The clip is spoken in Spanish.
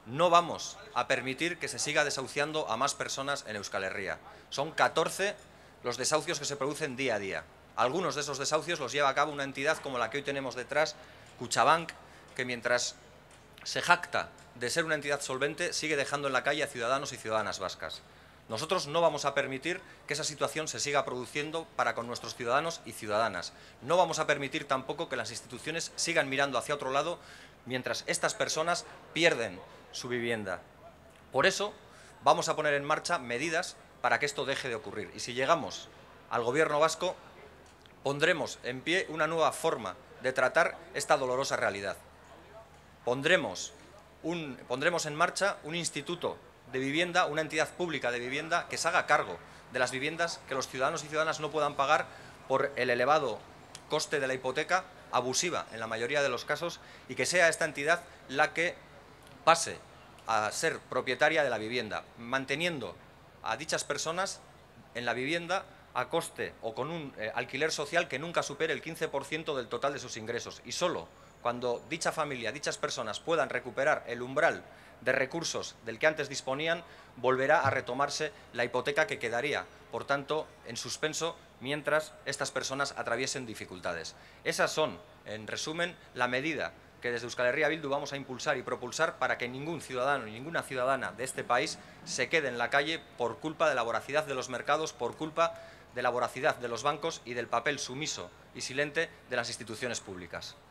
no vamos a permitir que se siga desahuciando a más personas en Euskal Herria. Son 14 los desahucios que se producen día a día. Algunos de esos desahucios los lleva a cabo una entidad como la que hoy tenemos detrás, Kutxabank, que mientras se jacta de ser una entidad solvente, sigue dejando en la calle a ciudadanos y ciudadanas vascas. Nosotros no vamos a permitir que esa situación se siga produciendo para con nuestros ciudadanos y ciudadanas. No vamos a permitir tampoco que las instituciones sigan mirando hacia otro lado mientras estas personas pierden su vivienda. Por eso vamos a poner en marcha medidas para que esto deje de ocurrir. Y si llegamos al Gobierno vasco, pondremos en pie una nueva forma de tratar esta dolorosa realidad. Pondremos en marcha un instituto de vivienda, una entidad pública de vivienda que se haga cargo de las viviendas que los ciudadanos y ciudadanas no puedan pagar por el elevado coste de la hipoteca, abusiva en la mayoría de los casos, y que sea esta entidad la que pase a ser propietaria de la vivienda, manteniendo a dichas personas en la vivienda a coste o con un alquiler social que nunca supere el 15% del total de sus ingresos. Y solo cuando dicha familia, dichas personas puedan recuperar el umbral de recursos del que antes disponían, volverá a retomarse la hipoteca, que quedaría, por tanto, en suspenso mientras estas personas atraviesen dificultades. Esas son, en resumen, la medida que desde Euskal Herria Bildu vamos a impulsar y propulsar para que ningún ciudadano y ninguna ciudadana de este país se quede en la calle por culpa de la voracidad de los mercados, por culpa de la voracidad de los bancos y del papel sumiso y silente de las instituciones públicas.